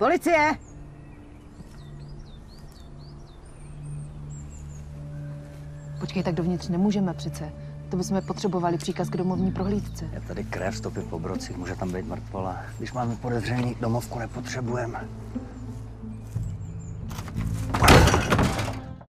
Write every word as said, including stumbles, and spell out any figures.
Policie! Počkej, tak dovnitř nemůžeme přece. To bychom potřebovali příkaz k domovní prohlídce. Je tady krev, stopy po brocích, může tam být mrtvola. Když máme podezření, domovku nepotřebujeme.